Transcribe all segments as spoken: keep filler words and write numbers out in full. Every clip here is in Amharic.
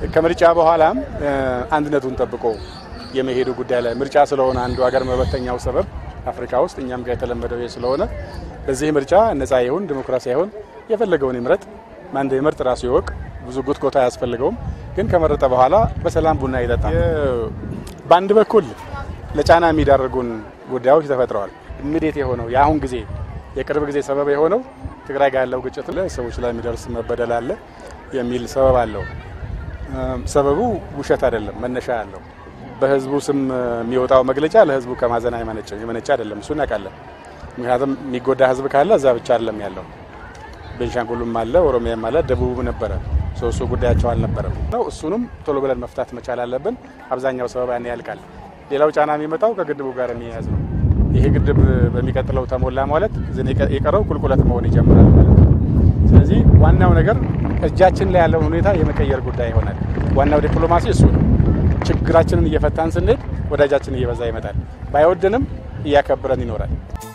ከምርጫ በኋላም አንድነቱን ተጠብቆ የመሄዱ ጉዳይ ላይ ምርጫ ስለሆነ አንዱ ሀገር መበተኛው ሰበብ አፍሪካ ውስጥ እኛም ጋር የተለመደው ስለሆነ በዚህ ምርጫ ነፃ ይሁን ዲሞክራሲ ይሁን የፈለገውን ይምረጥ ማን እንደሚመርጥ ራሱ ይወቅ ብዙ ጉትጎታ ያስፈልገውም ግን ከመረጠ በኋላ በሰላም ቡና ይጠጣ ባንድ በኩል ለጫና የሚዳርጉን ጉዳዮች ተፈጥረዋል ምድት የሆነው ያሁን ጊዜ የቅርብ ጊዜ ሰበብ የሆነው ትግራይ ጋር ያለው ግጭት ለሰዎች ላይ የሚደርስ መበደል አለ የሚል ሰበብ አለው ሰበቡ ውሸት አይደለም መነሻ ያለው በህዝቡ ስም የሚወጣው መግለጫ ለህዝቡ ከማዘን አይመነጭም የመነጫ አይደለም እሱን ያቃለን ምክንያቱም የሚጎዳ ህዝብ ካለ እዛ ብቻ አይደለም ያለው ቤንሻንጉልም አለ ኦሮሚያም አለ ደቡብም ነበረ ሶሶ ጉዳያቸው አልነበረም ነው እሱንም ቶሎ ብለን መፍታት መቻል አለብን አብዛኛው ሰበብ ያን ያልቃል ሌላው ጫና የሚመጣው ከግድቡ ጋር የሚያያዝ ነው ይሄ ግድብ በሚቀጥለው ተሞላ ማለት የቀረው ቁልቁለት መሆን ይጀምራል ማለት ነው ስለዚህ ዋናው ነገር እጃችን ላይ ያለው ሁኔታ የመቀየር ጉዳይ ይሆናል ዋናው ዲፕሎማሲ እሱ ነው ችግራችንን እየፈታን ስንሄድ ወዳጃችን እየበዛ ይመጣል ባይወደንም እያከብረን ይኖራል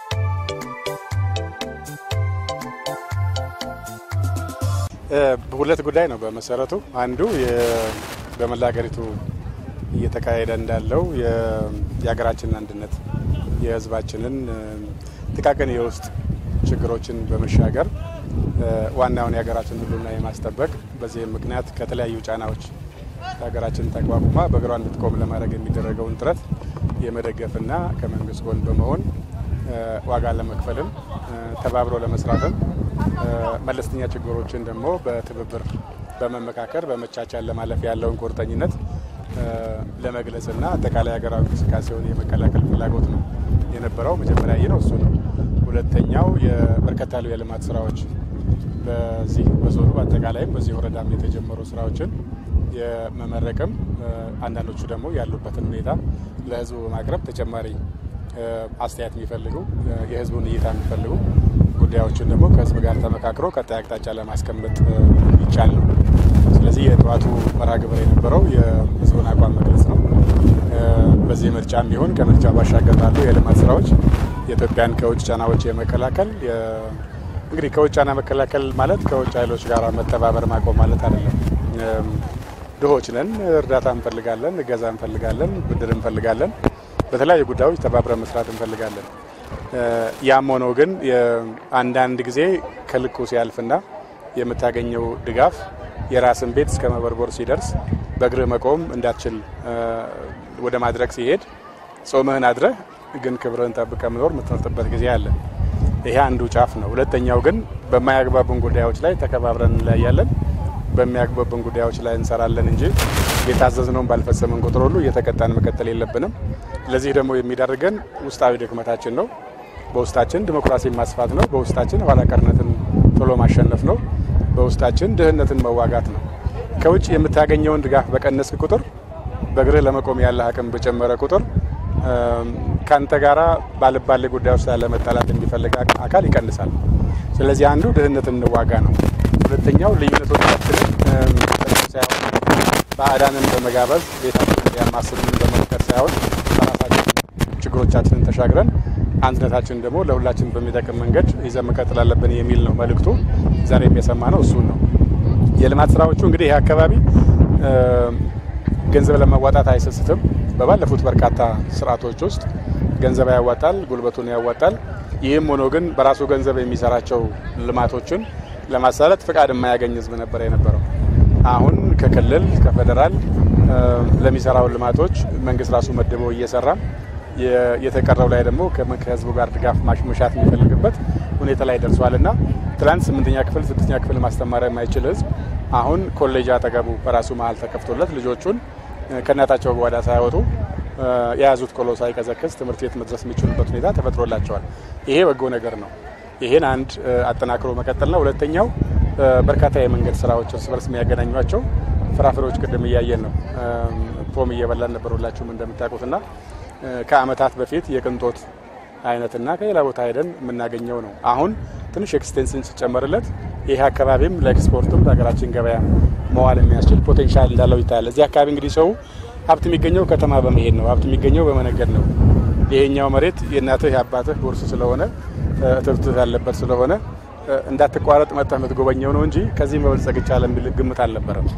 በሁለት ጉዳይ ነው በመሰረቱ አንዱ በመላገሪቱ እየተካሄደ እንዳለው የሀገራችንን አንድነት የህዝባችንን ጥቃቅን የውስጥ ችግሮችን በመሻገር ዋናውን የሀገራችንን ሁሉና የማስጠበቅ በዚህ ምክንያት ከተለያዩ ጫናዎች ሀገራችን ተቋቁማ በእግሯ እንድትቆም ለማድረግ የሚደረገውን ጥረት የመደገፍና ከመንግስት ጎን በመሆን ዋጋ ለመክፈልም ተባብሮ ለመስራትም መለስተኛ ችግሮችን ደግሞ በትብብር በመመካከር በመቻቻል ለማለፍ ያለውን ቁርጠኝነት ለመግለጽና አጠቃላይ ሀገራዊ እንቅስቃሴውን የመከላከል ፍላጎት ነው የነበረው መጀመሪያ ነው እሱ ነው ሁለተኛው የበርከት ያሉ የልማት ስራዎች በዚህ በዞኑ አጠቃላይም በዚህ ወረዳም የተጀመሩ ስራዎችን የመመረቅም አንዳንዶቹ ደግሞ ያሉበትን ሁኔታ ለህዝቡ በማቅረብ ተጨማሪ አስተያየት የሚፈልጉ የህዝቡን እይታ የሚፈልጉ ጉዳዮችን ደግሞ ከህዝብ ጋር ተመካክሮ ቀጣይ አቅጣጫ ለማስቀመጥ ይቻላል ስለዚህ የጧቱ መርሃ ግብር የነበረው የህዝቡን አቋም መግለጽ ነው በዚህ ምርጫም ቢሆን ከምርጫ ባሻገር ባሉ የልማት ስራዎች የኢትዮጵያን ከውጭ ጫናዎች የመከላከል እንግዲህ ከውጭ ጫና መከላከል ማለት ከውጭ ኃይሎች ጋር መተባበር ማቆም ማለት አይደለም ድሆች ነን እርዳታ እንፈልጋለን እገዛ እንፈልጋለን ብድር እንፈልጋለን በተለያዩ ጉዳዮች ተባብረን መስራት እንፈልጋለን ያም ሆኖ ግን አንዳንድ ጊዜ ከልኩ ሲያልፍና የምታገኘው ድጋፍ የራስን ቤት እስከ መበርቦር ሲደርስ በእግር መቆም እንዳትችል ወደ ማድረግ ሲሄድ ጾምህን አድረህ ግን ክብርን ጠብቀህ መኖር የምትመርጥበት ጊዜ አለ ይሄ አንዱ ጫፍ ነው ሁለተኛው ግን በማያግባቡን ጉዳዮች ላይ ተከባብረን እንለያያለን በሚያግባቡን ጉዳዮች ላይ እንሰራለን እንጂ የታዘዝነውን ባልፈጸመን ቁጥር ሁሉ እየተቀጣን መከተል የለብንም ለዚህ ደግሞ የሚዳርገን ውስጣዊ ድክመታችን ነው በውስጣችን ዲሞክራሲን ማስፋት ነው በውስጣችን ኋላ ቀርነትን ቶሎ ማሸነፍ ነው በውስጣችን ድህነትን መዋጋት ነው ከውጭ የምታገኘውን ድጋፍ በቀነስክ ቁጥር በእግርህ ለመቆም ያለ አቅም በጨመረ ቁጥር ካንተ ጋራ ባልባል ጉዳዮች ላይ ለመጣላት የሚፈልግ አካል ይቀንሳል ስለዚህ አንዱ ድህነትን እንዋጋ ነው ሁለተኛው ልዩነቶቻችንን ሳይሆን ባዕዳንን በመጋበዝ ቤታችንን ያማስሉን በመፍቀር ሳይሆን በራሳችን ችግሮቻችንን ተሻግረን አንድነታችንን ደግሞ ለሁላችን በሚጠቅም መንገድ ይዘን መቀጠል አለብን የሚል ነው መልእክቱ ዛሬ የሚያሰማነው እሱ ነው የልማት ስራዎቹ እንግዲህ ይሄ አካባቢ ገንዘብ ለማዋጣት አይሰስትም በባለፉት በርካታ ስርዓቶች ውስጥ ገንዘብ ያዋጣል ጉልበቱን ያዋጣል ይህም ሆኖ ግን በራሱ ገንዘብ የሚሰራቸው ልማቶችን ለማሳለጥ ፍቃድ የማያገኝ ህዝብ ነበር የነበረው አሁን ከክልል ከፌደራል ለሚሰራው ልማቶች መንግስት ራሱ መድቦ እየሰራ የተቀረው ላይ ደግሞ ከህዝቡ ጋር ድጋፍ ማሽመሻት የሚፈልግበት ሁኔታ ላይ ደርሷልና ትላንት ስምንተኛ ክፍል ስድስተኛ ክፍል ማስተማር የማይችል ህዝብ አሁን ኮሌጅ አጠገቡ በራሱ መሃል ተከፍቶለት ልጆቹን ከናታቸው ጓዳ ሳይወጡ የያዙት ቆሎ ሳይቀዘቅዝ ትምህርት ቤት መድረስ የሚችሉበት ሁኔታ ተፈጥሮላቸዋል ይሄ በጎ ነገር ነው ይሄን አንድ አጠናክሮ መቀጠል ነው ሁለተኛው በርካታ የመንገድ ስራዎች እርስ በርስ የሚያገናኟቸው ፍራፍሬዎች ቅድም እያየን ነው ፖም እየበላን ነበር ሁላችሁም እንደምታውቁትና ከአመታት በፊት የቅንጦት አይነትና ከሌላ ቦታ ሄደን የምናገኘው ነው አሁን ትንሽ ኤክስቴንሽን ሲጨመርለት ይሄ አካባቢም ለኤክስፖርትም ለሀገራችን ገበያ መዋል የሚያስችል ፖቴንሻል እንዳለው ይታያል እዚህ አካባቢ እንግዲህ ሰው ሀብት የሚገኘው ከተማ በመሄድ ነው ሀብት የሚገኘው በመነገድ ነው ይሄኛው መሬት የእናትህ ያባትህ ወርስ ስለሆነ ትርት ያለበት ስለሆነ እንዳትቋረጥ መጣህ የምትጎበኘው ነው እንጂ ከዚህ መበልጸግ ይቻላል የሚል ግምት አልነበረም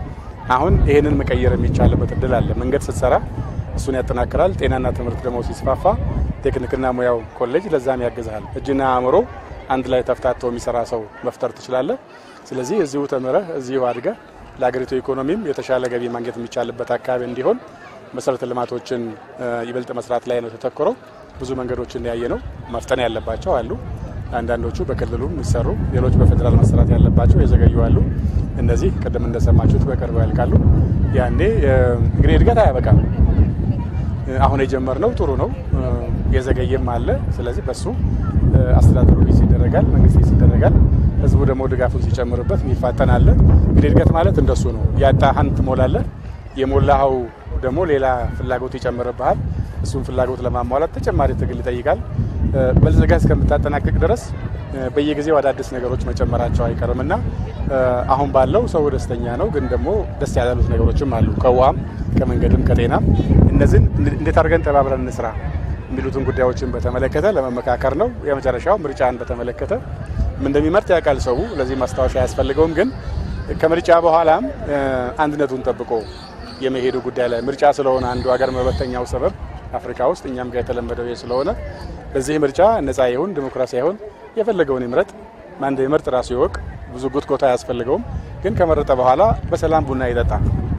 አሁን ይሄንን መቀየር የሚቻልበት እድል አለ። መንገድ ስትሰራ እሱን ያጠናክራል። ጤናና ትምህርት ደግሞ ሲስፋፋ ቴክኒክና ሙያው ኮሌጅ ለዛም ያግዛል። እጅና አእምሮ አንድ ላይ ተፍታቶ የሚሰራ ሰው መፍጠር ትችላለህ። ስለዚህ እዚሁ ተመረህ እዚሁ አድገህ ለሀገሪቱ ኢኮኖሚም የተሻለ ገቢ ማግኘት የሚቻልበት አካባቢ እንዲሆን መሰረተ ልማቶችን ይበልጥ መስራት ላይ ነው ተተኮረው። ብዙ መንገዶችን ያየ ነው መፍጠን ያለባቸው አሉ። አንዳንዶቹ በክልሉ የሚሰሩ ሌሎች በፌደራል መሰራት ያለባቸው የዘገዩ አሉ። እነዚህ ቀደም እንደሰማችሁት በቅርቡ ያልቃሉ። ያኔ እንግዲህ እድገት አያበቃም። አሁን የጀመርነው ጥሩ ነው፣ የዘገየም አለ። ስለዚህ በሱ አስተዳደሩ ይደረጋል፣ መንግስት ይደረጋል፣ ህዝቡ ደግሞ ድጋፉን ሲጨምርበት የሚፋጠን አለ። እንግዲህ እድገት ማለት እንደሱ ነው። ያጣህን ትሞላለህ፣ የሞላኸው ደግሞ ሌላ ፍላጎት ይጨምርብሃል። እሱን ፍላጎት ለማሟላት ተጨማሪ ትግል ይጠይቃል። በልጽጋ እስከምታጠናቅቅ ድረስ በየጊዜው አዳዲስ ነገሮች መጨመራቸው አይቀርምና አሁን ባለው ሰው ደስተኛ ነው። ግን ደግሞ ደስ ያሉት ነገሮችም አሉ፣ ከውሃም ከመንገድም ከጤናም። እነዚህን እንዴት አድርገን ተባብረን እንስራ የሚሉትን ጉዳዮችን በተመለከተ ለመመካከር ነው። የመጨረሻው ምርጫን በተመለከተ ምን እንደሚመርጥ ያውቃል ሰው። ለዚህ ማስታወሻ አያስፈልገውም። ግን ከምርጫ በኋላም አንድነቱን ጠብቆ የመሄዱ ጉዳይ ላይ ምርጫ ስለሆነ አንዱ ሀገር መበተኛው ሰበብ አፍሪካ ውስጥ እኛም ጋር የተለመደው ስለሆነ በዚህ ምርጫ ነፃ ይሁን ዲሞክራሲ ይሁን የፈለገውን ይምረጥ፣ ማን እንደሚመርጥ ራሱ ይወቅ። ብዙ ጉትጎታ አያስፈልገውም። ግን ከመረጠ በኋላ በሰላም ቡና ይጠጣ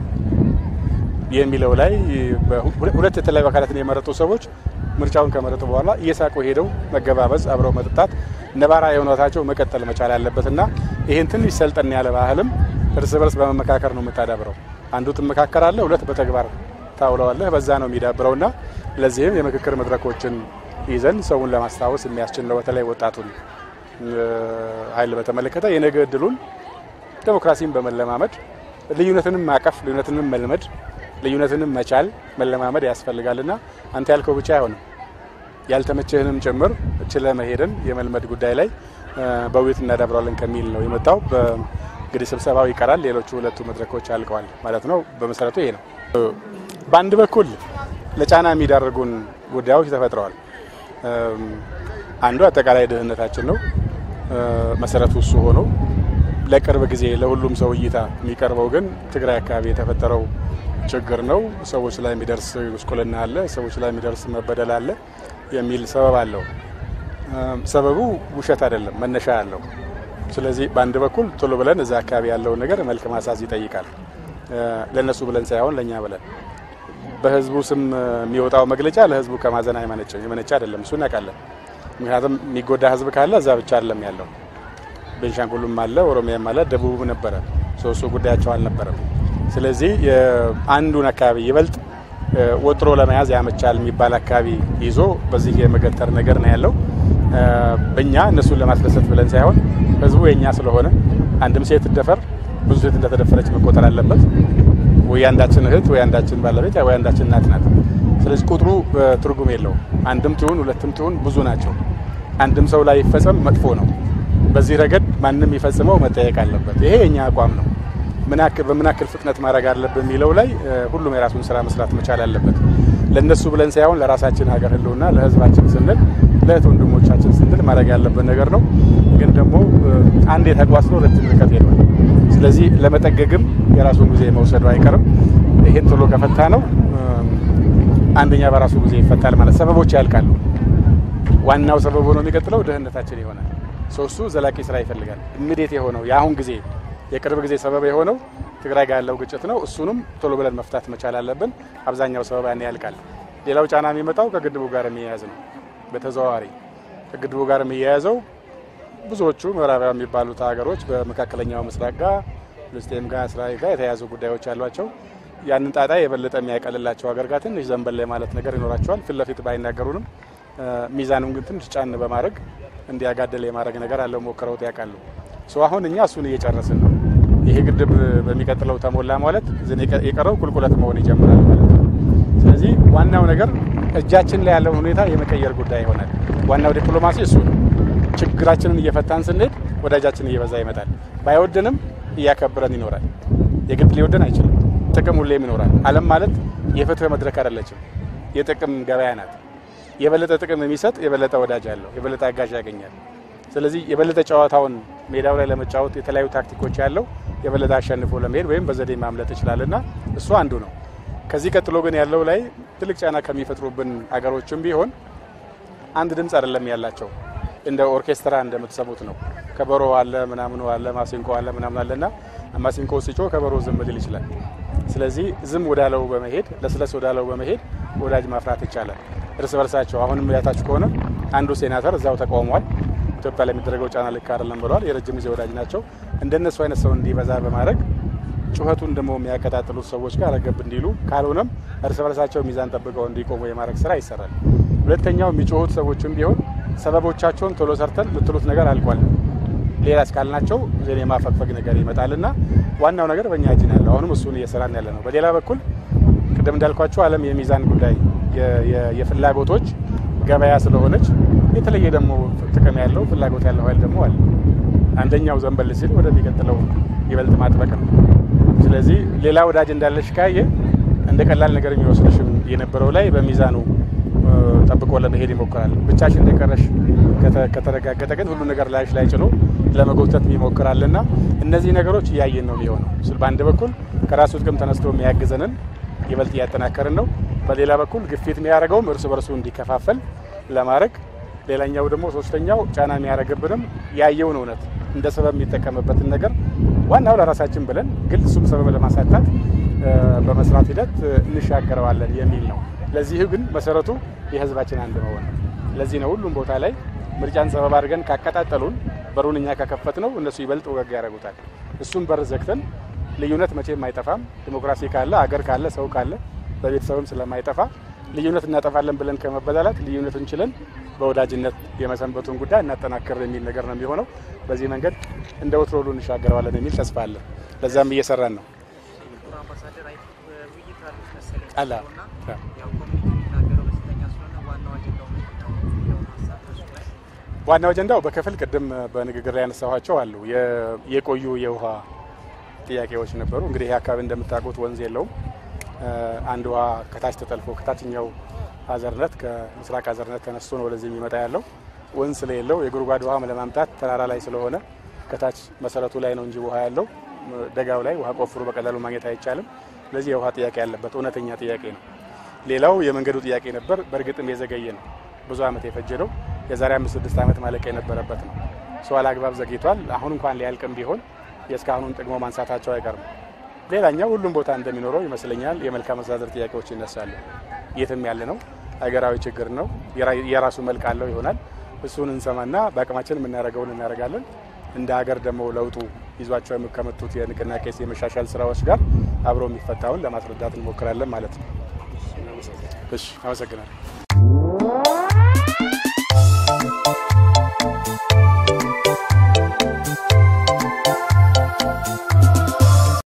የሚለው ላይ ሁለት የተለያዩ አካላትን የመረጡ ሰዎች ምርጫውን ከመረጡ በኋላ እየሳቁ ሄደው መገባበዝ፣ አብረው መጠጣት ነባራ የሆነታቸው መቀጠል መቻል አለበትና ይሄን ትንሽ ሰልጠን ያለ ባህልም እርስ በርስ በመመካከር ነው የምታዳብረው። አንዱ ትመካከራለህ፣ ሁለት በተግባር ታውለዋለህ። በዛ ነው የሚዳብረውና ለዚህም የምክክር መድረኮችን ይዘን ሰውን ለማስታወስ የሚያስችል ነው። በተለይ ወጣቱን ኃይል በተመለከተ የነገ እድሉን ዲሞክራሲን በመለማመድ ልዩነትንም ማቀፍ፣ ልዩነትንም መልመድ፣ ልዩነትንም መቻል መለማመድ ያስፈልጋልና አንተ ያልከው ብቻ አይሆንም። ያልተመቸህንም ጭምር እችለ መሄድን የመልመድ ጉዳይ ላይ በውይይት እናዳብራለን ከሚል ነው የመጣው። እንግዲህ ስብሰባው ይቀራል። ሌሎቹ ሁለቱ መድረኮች አልቀዋል ማለት ነው። በመሰረቱ ይሄ ነው። በአንድ በኩል ለጫና የሚዳርጉን ጉዳዮች ተፈጥረዋል። አንዱ አጠቃላይ ድህነታችን ነው። መሰረቱ እሱ ሆኖ ለቅርብ ጊዜ ለሁሉም ሰው እይታ የሚቀርበው ግን ትግራይ አካባቢ የተፈጠረው ችግር ነው። ሰዎች ላይ የሚደርስ ጉስቁልና አለ፣ ሰዎች ላይ የሚደርስ መበደል አለ የሚል ሰበብ አለው። ሰበቡ ውሸት አይደለም፣ መነሻ አለው። ስለዚህ በአንድ በኩል ቶሎ ብለን እዛ አካባቢ ያለውን ነገር መልክ ማሳዝ ይጠይቃል። ለነሱ ብለን ሳይሆን ለኛ ብለን በህዝቡ ስም የሚወጣው መግለጫ ለህዝቡ ከማዘን አይመነጭም፣ የመነጨ አይደለም። እሱ እናውቃለን። ምክንያቱም የሚጎዳ ህዝብ ካለ እዛ ብቻ አይደለም ያለው። ቤንሻንጉልም አለ፣ ኦሮሚያም አለ፣ ደቡብም ነበረ። ሶስቱ ጉዳያቸው አልነበረም። ስለዚህ አንዱን አካባቢ ይበልጥ ወጥሮ ለመያዝ ያመቻል የሚባል አካባቢ ይዞ በዚህ የመገተር ነገር ነው ያለው። በእኛ እነሱን ለማስደሰት ብለን ሳይሆን ህዝቡ የኛ ስለሆነ አንድም ሴት ትደፈር ብዙ ሴት እንደተደፈረች መቆጠር አለበት። ወይ አንዳችን እህት ወይ አንዳችን ባለቤት ወይ አንዳችን እናት ናት። ስለዚህ ቁጥሩ ትርጉም የለውም። አንድም ትሁን ሁለትም ትሁን ብዙ ናቸው። አንድም ሰው ላይ ይፈጸም መጥፎ ነው። በዚህ ረገድ ማንንም ይፈጽመው መጠየቅ አለበት። ይሄ የኛ አቋም ነው። ምናክል በምናክል ፍጥነት ማድረግ አለበት የሚለው ላይ ሁሉም የራሱን ስራ መስራት መቻል አለበት። ለነሱ ብለን ሳይሆን ለራሳችን ሀገር ህልውና ለህዝባችን ስንል ለእህት ወንድሞቻችን ስንል ማድረግ ያለበት ነገር ነው። ግን ደግሞ አንድ የተቋስሎ ረጅም ርቀት የለውም። ስለዚህ ለመጠገግም የራሱን ጊዜ መውሰዱ አይቀርም። ይሄን ቶሎ ከፈታ ነው አንደኛ በራሱ ጊዜ ይፈታል ማለት ሰበቦች ያልቃሉ። ዋናው ሰበብ ሆኖ የሚቀጥለው ድህነታችን ይሆናል። ሶስቱ ዘላቂ ስራ ይፈልጋል። ኢሚዲየት የሆነው የአሁን ጊዜ የቅርብ ጊዜ ሰበብ የሆነው ትግራይ ጋር ያለው ግጭት ነው። እሱንም ቶሎ ብለን መፍታት መቻል አለብን። አብዛኛው ሰበብ ያን ያልቃል። ሌላው ጫና የሚመጣው ከግድቡ ጋር የሚያያዝ ነው። በተዘዋዋሪ ከግድቡ ጋር የሚያያዘው ብዙዎቹ ምዕራባውያን የሚባሉት ሀገሮች በመካከለኛው ምስራቅ ጋር ፍልስጤም ጋር እስራኤል ጋር የተያዙ ጉዳዮች አሏቸው። ያንን ጣጣ የበለጠ የሚያቀልላቸው ሀገር ጋር ትንሽ ዘንበል ማለት ነገር ይኖራቸዋል። ፊት ለፊት ባይናገሩንም ሚዛኑን ግን ትንሽ ጫን በማድረግ እንዲያጋደል የማድረግ ነገር አለው። ሞክረውት ያውቃሉ። ሶ አሁን እኛ እሱን እየጨረስን ነው። ይሄ ግድብ በሚቀጥለው ተሞላ ማለት የቀረው ቁልቁለት መሆን ይጀምራል ማለት ነው። ስለዚህ ዋናው ነገር እጃችን ላይ ያለው ሁኔታ የመቀየር ጉዳይ ይሆናል። ዋናው ዲፕሎማሲ እሱ ነው። ችግራችንን እየፈታን ስንሄድ ወዳጃችን እየበዛ ይመጣል። ባይወደንም እያከበረን ይኖራል። የግድ ሊወደን አይችልም። ጥቅም ሁሌም ይኖራል። ዓለም ማለት የፍትህ መድረክ አይደለችም፣ የጥቅም ገበያ ናት። የበለጠ ጥቅም የሚሰጥ የበለጠ ወዳጅ አለው፣ የበለጠ አጋዥ ያገኛል። ስለዚህ የበለጠ ጨዋታውን ሜዳው ላይ ለመጫወት የተለያዩ ታክቲኮች ያለው የበለጠ አሸንፎ ለመሄድ ወይም በዘዴ ማምለጥ ይችላልና እሱ አንዱ ነው። ከዚህ ቀጥሎ ግን ያለው ላይ ትልቅ ጫና ከሚፈጥሩብን አገሮችም ቢሆን አንድ ድምጽ አይደለም ያላቸው እንደ ኦርኬስትራ እንደምትሰሙት ነው። ከበሮ አለ ምናምን አለ ማሲንቆ አለ ምናምን አለና ማሲንቆ ሲጮ ከበሮ ዝም ሊል ይችላል። ስለዚህ ዝም ወዳለው በመሄድ ለስለስ ወዳለው በመሄድ ወዳጅ ማፍራት ይቻላል። እርስ በርሳቸው አሁንም ያታችሁ ከሆነ አንዱ ሴናተር እዛው ተቃውሟል። ኢትዮጵያ ላይ የሚደረገው ጫና ልክ አይደለም ብለዋል። የረጅም ጊዜ ወዳጅ ናቸው። እንደነሱ አይነት ሰው እንዲበዛ በማድረግ ጩኸቱን ደግሞ የሚያቀጣጥሉት ሰዎች ጋር ረገብ እንዲሉ ካልሆነም እርስ በርሳቸው ሚዛን ጠብቀው እንዲቆሙ የማድረግ ስራ ይሰራል። ሁለተኛው የሚጮሁት ሰዎችም ቢሆን ሰበቦቻቸውን ቶሎ ሰርተን ልትሉት ነገር አልቋል ሌላ እስካልናቸው ዘኔ ማፈግፈግ ነገር ይመጣልና ዋናው ነገር በእኛ እጅ ነው ያለው። አሁንም እሱን እየሰራን ያለ ነው። በሌላ በኩል ቅድም እንዳልኳችሁ ዓለም የሚዛን ጉዳይ የፍላጎቶች ገበያ ስለሆነች የተለየ ደግሞ ጥቅም ያለው ፍላጎት ያለው ኃይል ደግሞ አለ። አንደኛው ዘንበል ሲል ወደሚቀጥለው ይበልጥ ማጥበቅ ነው። ስለዚህ ሌላ ወዳጅ እንዳለሽ ካየ እንደ ቀላል ነገር የሚወስድሽም የነበረው ላይ በሚዛኑ ጠብቆ ለመሄድ ይሞክራል። ብቻሽ እንደቀረሽ ከተረጋገጠ ግን ሁሉ ነገር ላይሽ ላይ ጭኖ ለመጎተት ይሞክራልና እነዚህ ነገሮች ያየን ነው የሚሆነው። በአንድ በኩል ከራሱ ጥቅም ተነስቶ የሚያግዘንን ይበልጥ ያጠናከርን ነው። በሌላ በኩል ግፊት የሚያደርገውም እርስ በርሱ እንዲከፋፈል ለማድረግ ሌላኛው ደግሞ ሶስተኛው ጫና የሚያደርግብንም ያየውን እውነት እንደ ሰበብ የሚጠቀምበትን ነገር ዋናው ለራሳችን ብለን ግን እሱም ሰበብ ለማሳጣት በመስራት ሂደት እንሻገረዋለን የሚል ነው። ለዚህ ግን መሰረቱ የህዝባችን አንድ መሆን ነው። ለዚህ ነው ሁሉም ቦታ ላይ ምርጫን ሰበብ አድርገን ካቀጣጠሉን በሩን እኛ ከከፈት ነው እነሱ ይበልጥ ወገግ ያደርጉታል። እሱም በር ዘግተን ልዩነት መቼም አይጠፋም። ዲሞክራሲ ካለ አገር ካለ ሰው ካለ በቤተሰብም ስለማይጠፋ ልዩነት እናጠፋለን ብለን ከመበላላት ልዩነት እንችለን በወዳጅነት የመሰንበቱን ጉዳይ እናጠናክር የሚል ነገር ነው የሚሆነው። በዚህ መንገድ እንደ ወትሮ ሁሉ እንሻገረዋለን የሚል ተስፋ አለ። ለዛም እየሰራን ነው። አላ ዋናው አጀንዳው በከፍል ቅድም በንግግር ላይ ያነሳኋቸው አሉ የቆዩ የውሃ ጥያቄዎች ነበሩ። እንግዲህ ይሄ አካባቢ እንደምታውቁት ወንዝ የለውም። አንድ ውሃ ከታች ተጠልፎ ከታችኛው አዘርነት ከምስራቅ አዘርነት ተነስቶ ነው ወደዚህ የሚመጣ ያለው። ወንዝ ስለሌለው የጉድጓድ ውሃ ለማምጣት ተራራ ላይ ስለሆነ ከታች መሰረቱ ላይ ነው እንጂ ውሃ ያለው ደጋው ላይ ውሃ ቆፍሮ በቀላሉ ማግኘት አይቻልም። ስለዚህ የውሃ ጥያቄ ያለበት እውነተኛ ጥያቄ ነው። ሌላው የመንገዱ ጥያቄ ነበር። በእርግጥም የዘገየ ነው። ብዙ አመት የፈጀ ነው። የዛሬ አምስት ስድስት አመት ማለቅ የነበረበት ነው። ሰው አላግባብ ዘግይቷል። አሁን እንኳን ሊያልቅም ቢሆን የእስካሁኑን ጥቅሞ ማንሳታቸው አይቀርም። ሌላኛው ሁሉም ቦታ እንደሚኖረው ይመስለኛል የመልካም አስተዳደር ጥያቄዎች ይነሳሉ። የትም ያለ ነው። ሀገራዊ ችግር ነው። የራሱ መልክ አለው ይሆናል። እሱን እንሰማና በአቅማችን የምናደርገውን እናደርጋለን። እንደ ሀገር ደግሞ ለውጡ ይዟቸው የሚከመቱት የንቅናቄ የመሻሻል ስራዎች ጋር አብሮ የሚፈታውን ለማስረዳት እንሞክራለን ማለት ነው። እሺ፣ አመሰግናለሁ።